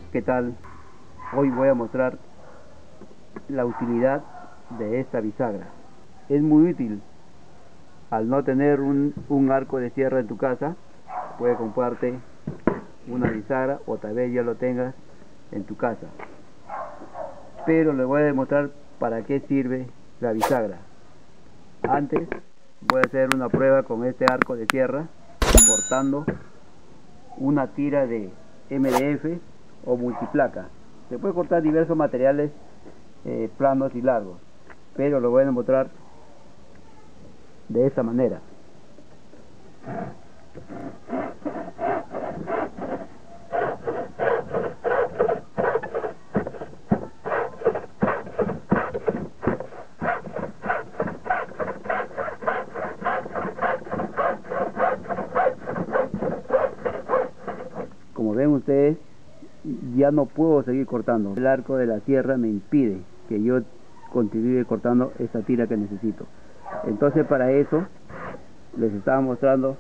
¿Qué tal? Hoy voy a mostrar la utilidad de esta bisagra. Es muy útil. Al no tener un arco de sierra en tu casa, puedes comprarte una bisagra o tal vez ya lo tengas en tu casa. Pero les voy a demostrar para qué sirve la bisagra. Antes voy a hacer una prueba con este arco de sierra cortando una tira de MDF o multiplaca. Se puede cortar diversos materiales planos y largos, pero lo voy a demostrar de esta manera. Como ven ustedes, ya no puedo seguir cortando. El arco de la sierra me impide que yo continúe cortando esta tira que necesito. Entonces, para eso les estaba mostrando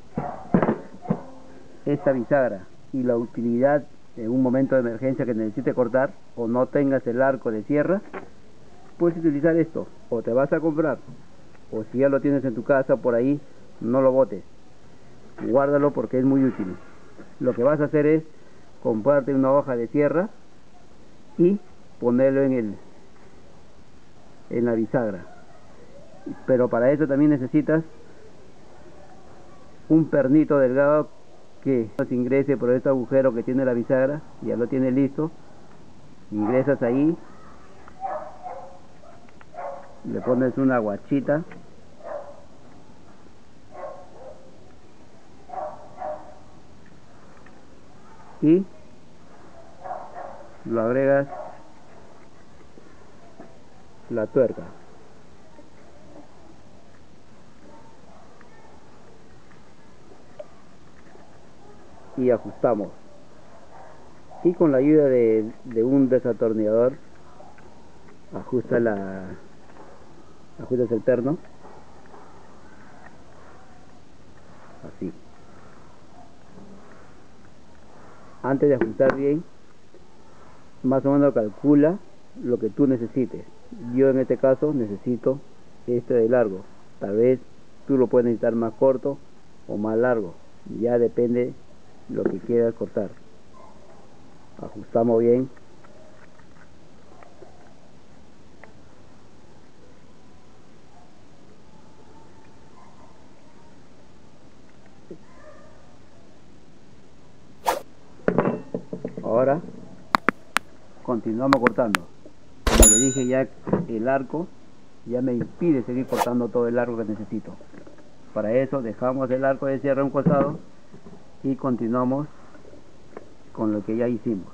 esta bisagra y la utilidad en un momento de emergencia que necesite cortar o no tengas el arco de sierra. Puedes utilizar esto, o te vas a comprar, o si ya lo tienes en tu casa por ahí, no lo botes, guárdalo porque es muy útil. Lo que vas a hacer es comprarte una hoja de sierra y ponerlo en la bisagra. Pero para eso también necesitas un pernito delgado que se ingrese por este agujero que tiene la bisagra. Ya lo tienes listo, ingresas ahí, le pones una guachita y lo agregas la tuerca y ajustamos, y con la ayuda de un desatornillador ajustas el perno así. Antes de ajustar bien, más o menos calcula lo que tú necesites. Yo en este caso necesito este de largo, tal vez tú lo puedes necesitar más corto o más largo, ya depende lo que quieras cortar. Ajustamos bien. Ahora continuamos cortando. Como le dije, ya el arco ya me impide seguir cortando todo el largo que necesito. Para eso dejamos el arco de sierra a un costado y continuamos con lo que ya hicimos.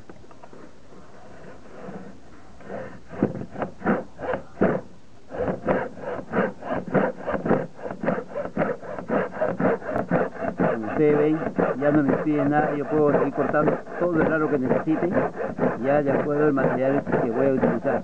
Como ustedes ven, ya no me impide nada, yo puedo seguir cortando todo el largo que necesite, ya de acuerdo al material que voy a utilizar.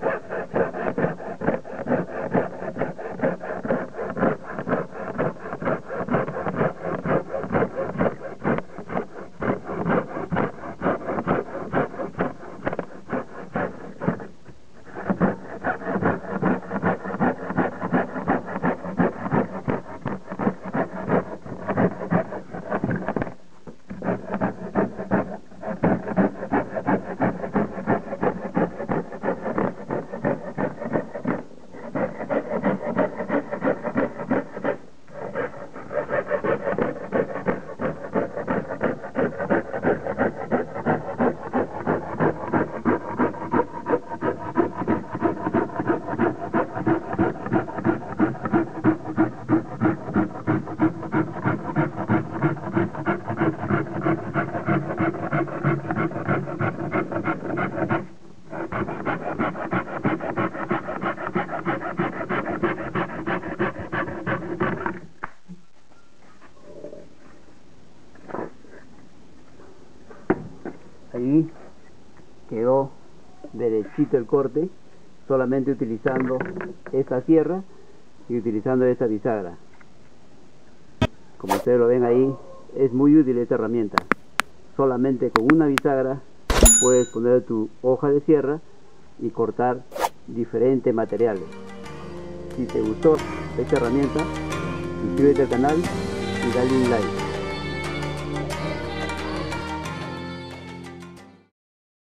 Ahí quedó derechito el corte, solamente utilizando esta sierra y utilizando esta bisagra. Como ustedes lo ven ahí, es muy útil esta herramienta. Solamente con una bisagra puedes poner tu hoja de sierra y cortar diferentes materiales. Si te gustó esta herramienta, suscríbete al canal y dale un like.